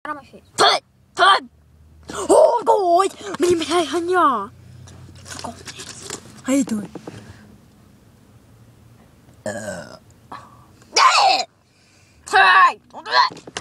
Ôi ôi, mình hay hơn nhỏ. Hay thôi. Thôi,